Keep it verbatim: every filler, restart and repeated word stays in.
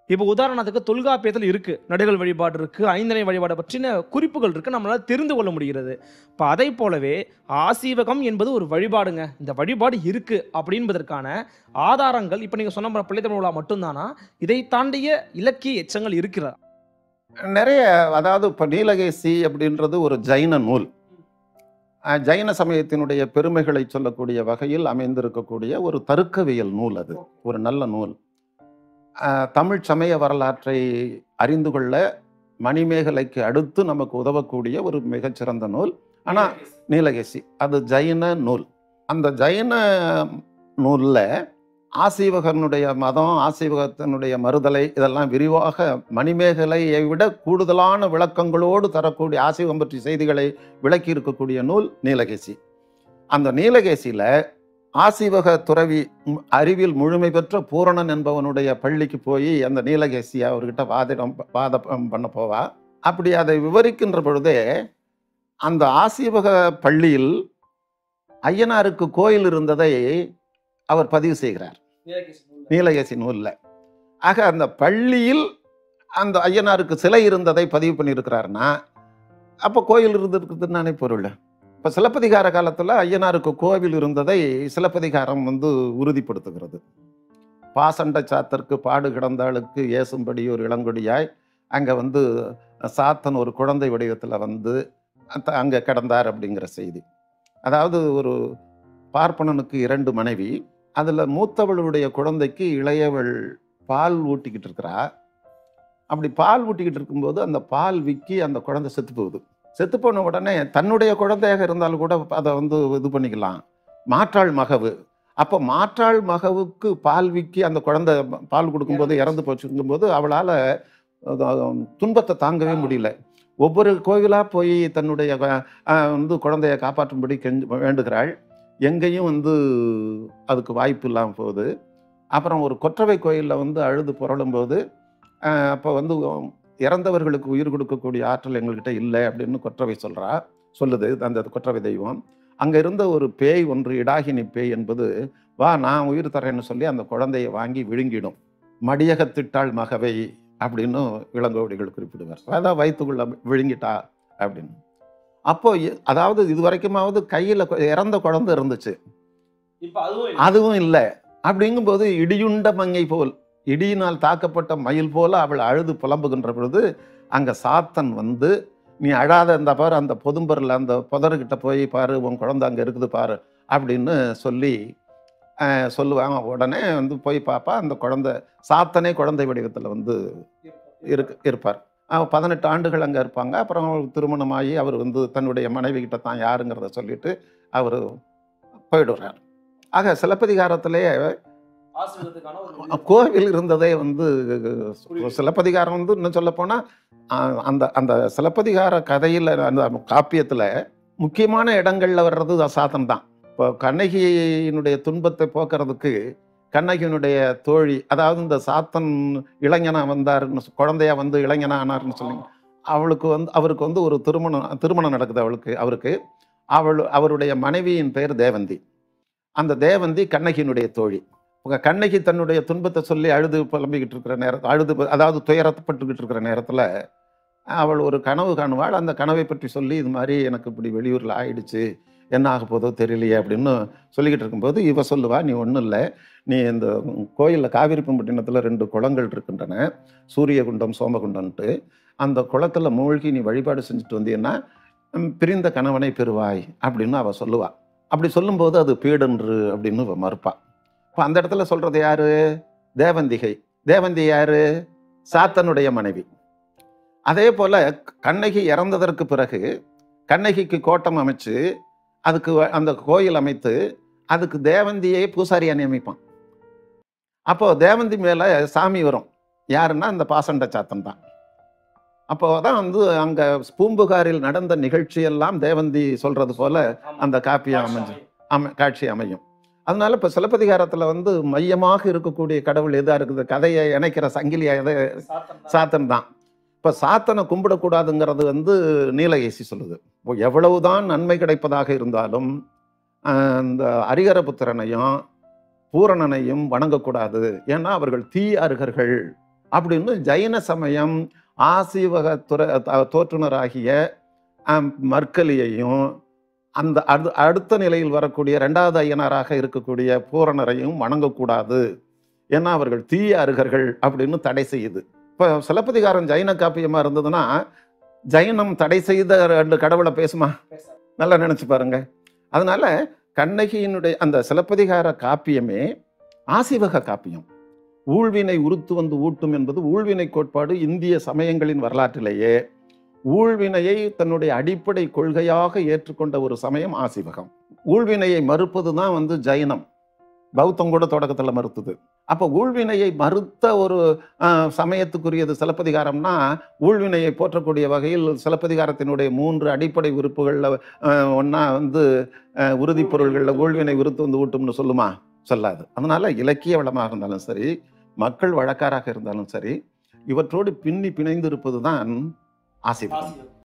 இப்போ உதாரணத்துக்கு தொல்காப்பியத்தில் இருக்கு, நடுகள் வழிபாடு இருக்கு, ஐந்தனை வழிபாடு பற்றின குறிப்புகள் இருக்கு, நம்மளால தெரிந்து கொள்ள முடிகிறது. இப்போ அதை போலவே ஆசீவகம் என்பது ஒரு வழிபாடுங்க, இந்த வழிபாடு இருக்கு அப்படின்பதற்கான ஆதாரங்கள் இப்போ நீங்க சொன்ன பிள்ளைத்தமிழ் விழா மட்டும்தானா, இதை தாண்டிய இலக்கிய எச்சங்கள் இருக்கிறதா? நிறைய. அதாவது இப்போ நீலகேசி அப்படின்றது ஒரு ஜைன நூல். அஹ் ஜைன சமயத்தினுடைய பெருமைகளை சொல்லக்கூடிய வகையில் அமைந்திருக்கக்கூடிய ஒரு தருக்கவியல் நூல். அது ஒரு நல்ல நூல். அஹ் தமிழ் சமய வரலாற்றை அறிந்து கொள்ள மணிமேகலைக்கு அடுத்து நமக்கு உதவக்கூடிய ஒரு மிகச்சிறந்த நூல். ஆனால் நீலகேசி அது ஜைன நூல். அந்த ஜைன நூலில் ஆசீவகனுடைய மதம், ஆசீவகத்தினுடைய மறுதலை இதெல்லாம் விரிவாக மணிமேகலையை விட கூடுதலான விளக்கங்களோடு தரக்கூடிய ஆசீவகம் பற்றிய செய்திகளை விளக்கி இருக்கக்கூடிய நூல் நீலகேசி. அந்த நீலகேசியில் ஆசீவக துறவி அறிவில் முழுமை பெற்ற பூரணன் என்பவனுடைய பள்ளிக்கு போய் அந்த நீலகேசி அவர்கிட்ட வாதிடம் வாதம் பண்ண போவா. அப்படி அதை விவரிக்கின்ற பொழுதே அந்த ஆசீவக பள்ளியில் ஐயனாருக்கு கோயில் இருந்ததை அவர் பதிவு செய்கிறார் நீலகேசி நூலில். ஆக அந்த பள்ளியில் அந்த ஐயனாருக்கு சிலை இருந்ததை பதிவு பண்ணியிருக்கிறாருன்னா அப்போ கோயில் இருந்திருக்குதுன்னு பொருள். இப்போ சிலப்பதிகார காலத்தில் ஐயனாருக்கு கோவில் இருந்ததை சிலப்பதிகாரம் வந்து உறுதிப்படுத்துகிறது. பாசண்ட சாத்தற்கு பாடு கிடந்தாளுக்கு ஏசும்படி ஒரு இளங்கொடியாய் அங்கே வந்து சாத்தன் ஒரு குழந்தை வடிவத்தில் வந்து அங்கே கிடந்தார் அப்படிங்கிற செய்தி. அதாவது ஒரு பார்ப்பனனுக்கு இரண்டு மனைவி, அதில் மூத்தவளுடைய குழந்தைக்கு இளையவள் பால் ஊட்டிக்கிட்டு இருக்கிறா. அப்படி பால் ஊட்டிக்கிட்டு இருக்கும்போது அந்த பால் விக்கி அந்த குழந்தை செத்து போகுது. செத்து போன உடனே தன்னுடைய குழந்தையாக இருந்தாலும் கூட அதை வந்து இது பண்ணிக்கலாம், மாற்றாள் மகவு. அப்போ மாற்றாள் மகவுக்கு பால் விக்கி அந்த குழந்தை பால் கொடுக்கும்போது இறந்து போச்சுங்கும்போது அவளால் துன்பத்தை தாங்கவே முடியல. ஒவ்வொரு கோவிலாக போய் தன்னுடைய வந்து குழந்தையை காப்பாற்றும்படி கெஞ்சு வேண்டுகிறாள். எங்கேயும் வந்து அதுக்கு வாய்ப்பு இல்லாமல் போகுது. அப்புறம் ஒரு கொற்றவை கோயிலில் வந்து அழுது புரளும்போது அப்போ வந்து இறந்தவர்களுக்கு உயிர் கொடுக்கக்கூடிய ஆற்றல் எங்கள்கிட்ட இல்லை அப்படின்னு கொற்றவை சொல்கிறா சொல்லுது அந்த கொற்றவை தெய்வம். அங்கே இருந்த ஒரு பேய் ஒன்று, இடாகினி பேய் என்பது, வா நான் உயிர் தரேன்னு சொல்லி அந்த குழந்தையை வாங்கி விழுங்கிடும். மடியகத்திட்டாள் மகவை அப்படின்னு இளங்கோவடிகள் குறிப்பிடுவார். அதான் வயிற்றுக்குள்ள விழுங்கிட்டா அப்படின்னு. அப்போ அதாவது இது வரைக்குமாவது கையில் இறந்த குழந்தை இருந்துச்சு, அதுவும் இல்லை. அப்படிங்கும்போது இடியுண்ட மங்கை போல், இடியினால் தாக்கப்பட்ட மயில் போல அவள் அழுது புலம்புகின்ற பொழுது அங்கே சாத்தன் வந்து, நீ அழாத இந்த பாரு அந்த பொதும்பரில் அந்த புதர்கிட்ட போய் பாரு, உன் குழந்தை அங்கே இருக்குது பாரு அப்படின்னு சொல்லி சொல்லுவாங்க. உடனே வந்து போய் பார்ப்பா, அந்த குழந்தை சாத்தனே குழந்தை வடிவத்தில் வந்து இருக்கு இருப்பார். பதினெட்டு ஆண்டுகள் அங்கே இருப்பாங்க. அப்புறம் திருமணமாகி அவர் வந்து தன்னுடைய மனைவி கிட்ட தான் யாருங்கிறத சொல்லிட்டு அவர் போயிடுறார். ஆக சிலப்பதிகாரத்திலேயே கோவில் இருந்ததே வந்து சிலப்பதிகாரம் வந்து இன்னும் சொல்ல போனால் அந்த அந்த சிலப்பதிகார கதையில் அந்த காப்பியத்தில் முக்கியமான இடங்களில் வர்றது சாத்தன் தான். இப்போ கண்ணகியினுடைய துன்பத்தை போக்குறதுக்கு கண்ணகியினுடைய தோழி, அதாவது இந்த சாத்தன் இளைஞனா வந்தாருன்னு, குழந்தையா வந்து இளைஞனா ஆனார்னு சொல்லி அவளுக்கு வந்து அவருக்கு வந்து ஒரு திருமணம் திருமணம் நடக்குது அவளுக்கு அவருக்கு அவள் அவருடைய மனைவியின் பெயர் தேவந்தி. அந்த தேவந்தி கண்ணகியினுடைய தோழி. கண்ணகி தன்னுடைய துன்பத்தை சொல்லி அழுது புலம்பிக்கிட்டு இருக்கிற நேரத்தில், அழுது அதாவது துயரப்பட்டுக்கிட்டு இருக்கிற நேரத்தில் அவள் ஒரு கனவு காணுவாள். அந்த கனவை பற்றி சொல்லி, இது மாதிரி எனக்கு இப்படி வெளியூரில் ஆயிடுச்சு, என்ன ஆக போதோ தெரியலையே அப்படின்னு சொல்லிக்கிட்டு இருக்கும்போது இவ சொல்லுவா, நீ ஒன்றும் இல்லை, நீ இந்த கோயிலில் காவிரிப்பட்டினத்தில் ரெண்டு குளங்கள் இருக்கின்றன, சூரியகுண்டம் சோமகுண்டம்ன்ட்டு. அந்த குளத்தில் மூழ்கி நீ வழிபாடு செஞ்சுட்டு வந்தீங்கன்னா பிரிந்த கணவனை பெறுவாய் அப்படின்னு அவள் சொல்லுவாள். அப்படி சொல்லும்போது அது பீடன்று அப்படின்னு மறுப்பா. இப்போ அந்த இடத்துல சொல்கிறது யாரு? தேவந்திகை. தேவந்தி யாரு? சாத்தனுடைய மனைவி. அதே போல் கண்ணகி இறந்ததற்கு பிறகு கண்ணகிக்கு கோட்டம் அமைச்சு அதுக்கு அந்த கோயில் அமைத்து அதுக்கு தேவந்தியை பூசாரியாக நியமிப்பான். அப்போது தேவந்தி மேலே சாமி வரும். யாருன்னா இந்த பாசண்ட சாத்தன் தான். அப்போ தான் வந்து அங்கே பூம்புகாரில் நடந்த நிகழ்ச்சியெல்லாம் தேவந்தி சொல்கிறது போல் அந்த காப்பியம் அமைஞ்சு அமை காட்சி அமையும். அதனால இப்போ சிலப்பதிகாரத்தில் வந்து மையமாக இருக்கக்கூடிய கடவுள் எதாக இருக்குது, கதையை இணைக்கிற சங்கிலியா எதை? சாத்தன் தான். இப்போ சாத்தனை கும்பிடக்கூடாதுங்கிறது வந்து நீலகேசி சொல்லுது. இப்போ எவ்வளவுதான் நன்மை கிடைப்பதாக இருந்தாலும் இந்த அரிகரபுத்திரனையும் பூரணனையும் வணங்கக்கூடாது, ஏன்னா அவர்கள் தீ அருகர்கள் அப்படின்னு ஜைன சமயம் ஆசீவக துறை தோற்றுனராகிய ஆம், மர்க்கலியையும் அந்த அடு அடுத்த நிலையில் வரக்கூடிய ரெண்டாவது ஐயனாராக இருக்கக்கூடிய பூரணரையும் வணங்கக்கூடாது, ஏன்னா அவர்கள் தீய அருகர்கள் அப்படின்னு தடை செய்யுது. இப்போ சிலப்பதிகாரம் ஜைன காப்பியமா இருந்ததுன்னா ஜைனம் தடை செய்த ரெண்டு கடவுளை பேசுமா? நல்லா நினைச்சு பாருங்க. அதனால கண்ணகியினுடைய அந்த சிலப்பதிகார காப்பியமே ஆசீவக காப்பியம். ஊழ்வினை உருத்து வந்து ஊட்டும் என்பது ஊழ்வினை கோட்பாடு. இந்திய சமயங்களின் வரலாற்றிலேயே ஊழ்வினையை தன்னுடைய அடிப்படை கொள்கையாக ஏற்றுக்கொண்ட ஒரு சமயம் ஆசீவகம். ஊழ்வினையை மறுப்பது தான் வந்து ஜைனம். பௌத்தம் கூட தொடக்கத்தில் மறுத்தது. அப்போ ஊழ்வினையை மறுத்த ஒரு அஹ், சமயத்துக்குரியது சிலப்பதிகாரம்னா, ஊழ்வினையை போற்றக்கூடிய வகையில் சிலப்பதிகாரத்தினுடைய மூன்று அடிப்படை உறுப்புகளில் ஒன்றா வந்து அஹ், உறுதிப் பொருள்களில் ஊழ்வினை உறுத்து வந்து ஊட்டும்னு சொல்லுமா? சொல்லாது. அதனால இலக்கிய வளமாக இருந்தாலும் சரி, மக்கள் வழக்காராக இருந்தாலும் சரி, இவற்றோடு பின்னி பிணைந்து இருப்பது தான் ஆசீவகம்.